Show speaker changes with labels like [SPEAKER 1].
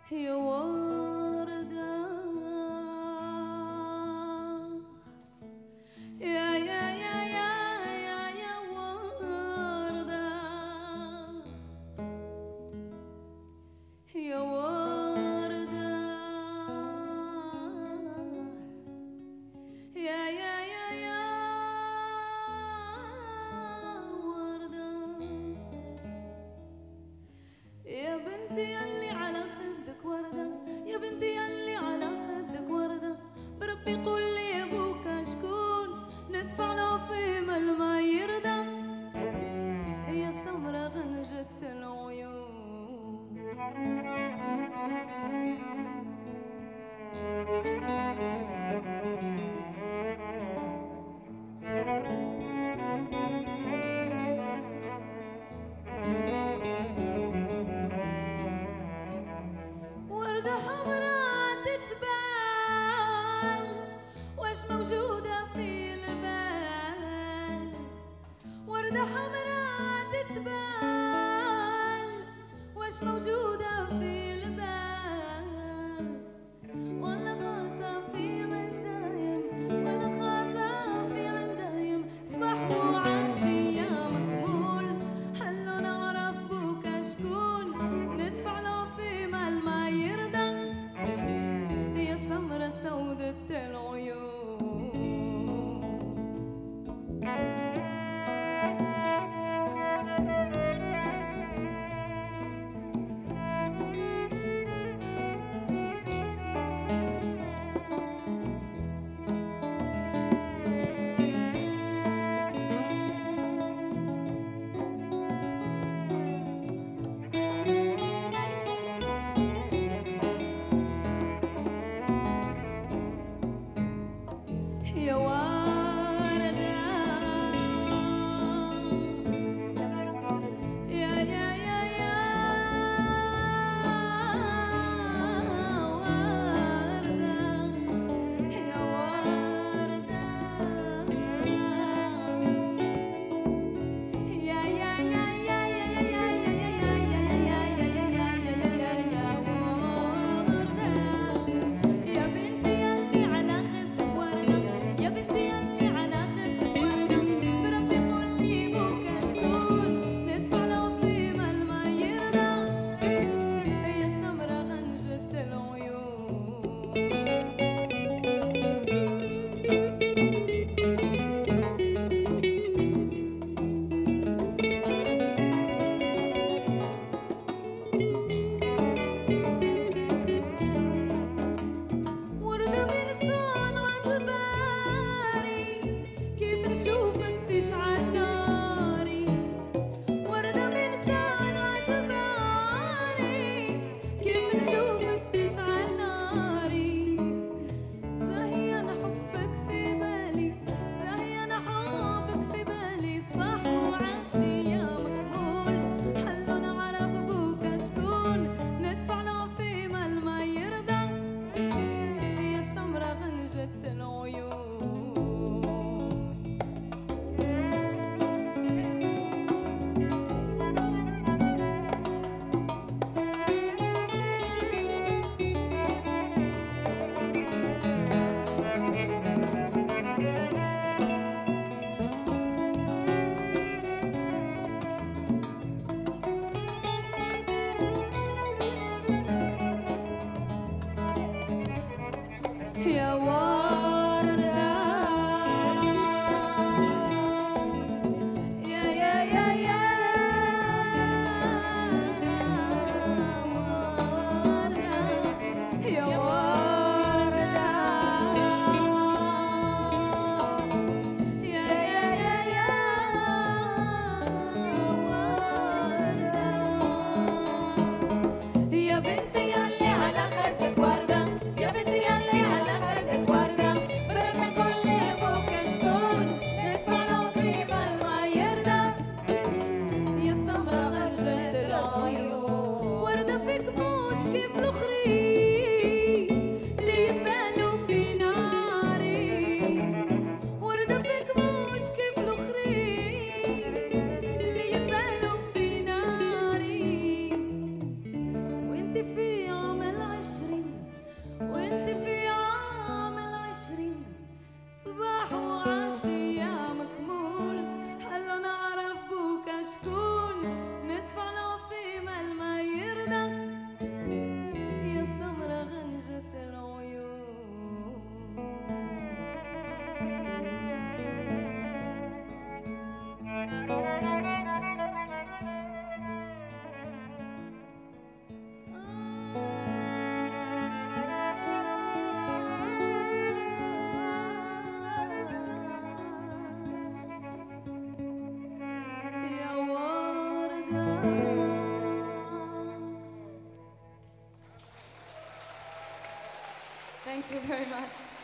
[SPEAKER 1] يا وردة يا وردة يا وردة يا وردة يا بنتي يلي على خدك وردة يا بنتي يلي على خدك وردة بربي قول لي ابوك شكون ندفع له في مال ما يردى هي سمرة غنجة العيون وردة حمراء تتبال واش موجودة في البال وردة حمراء تتبال واش موجودة في البال ولا خاطة في عندايم ولا خاطة في عندايم صباح وعشية مقبول هلو نعرف بوك شكون ندفع له في مال ما يرضى هي سمرة سودة العيون Thank you very much.